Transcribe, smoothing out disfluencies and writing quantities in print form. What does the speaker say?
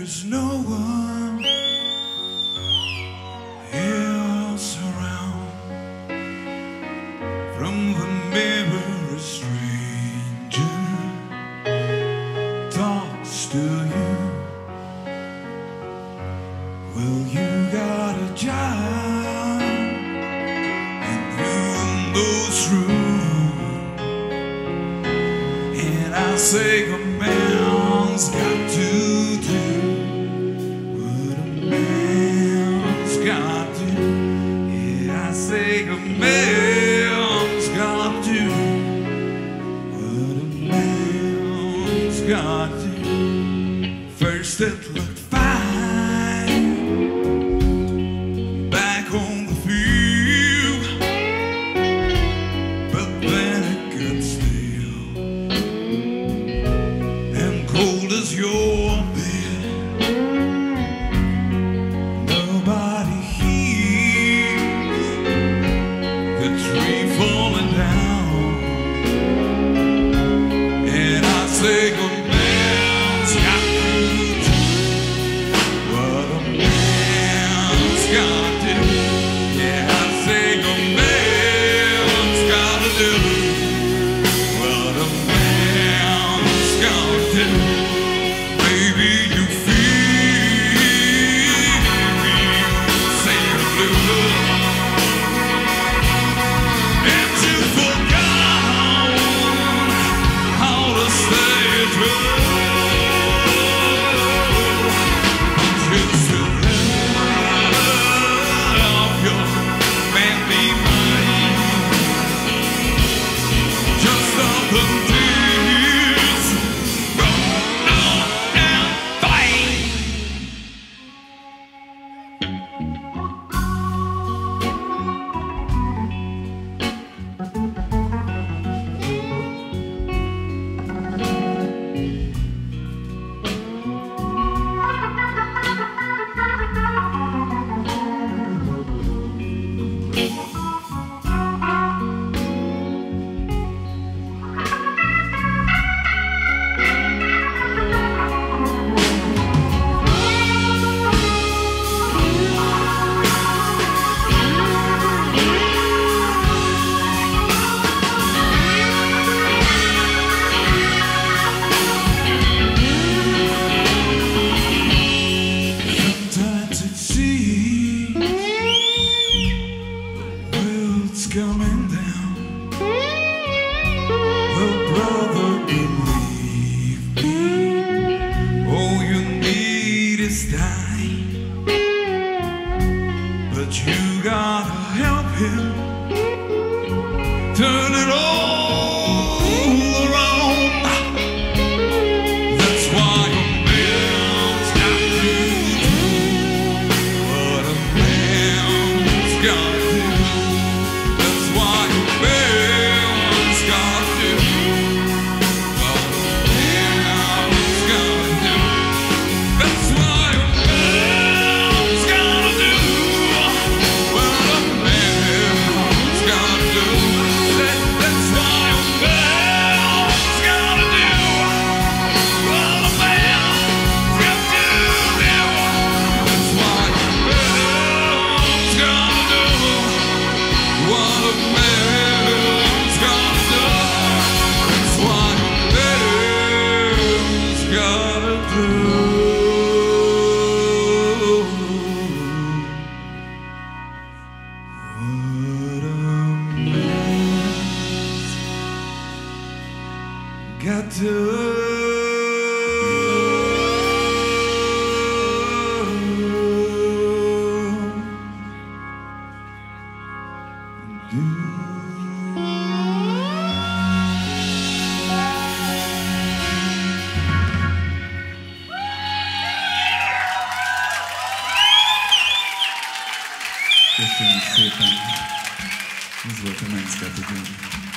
is no one else around. From the mirror, a stranger talks to you. Well, you got a job and who knows room, and I say a man's got to do what a man's got to do. Yeah, I say a man's got to do what a man's got to do. First it looked fine back on the field, but then it got stale and cold as your bed. Nobody hears the tree falling down, and I say a man's got to do what a man's got to do. Yeah, I say a man's got to do what a man's got to do. Baby, you feel say the blues, and you forgot how to stay true. Just to love your man be mine. Just all the days gone out and fine. Sometimes it seems the world's coming down. Well, brother, believe me, all you need is time. But you gotta help him turn it all around. That's why a man's got to do what a man's got to do. That's why a man's got to do what a man's got to do. That's why a man's got to do what a man's got to do. That's why a man's got to do what a man's got to do. That's why a man's got to do what a man's got to do. That's why a man's got to do what a man's got to do. Köszönjük szépen! Ez volt a Menszket,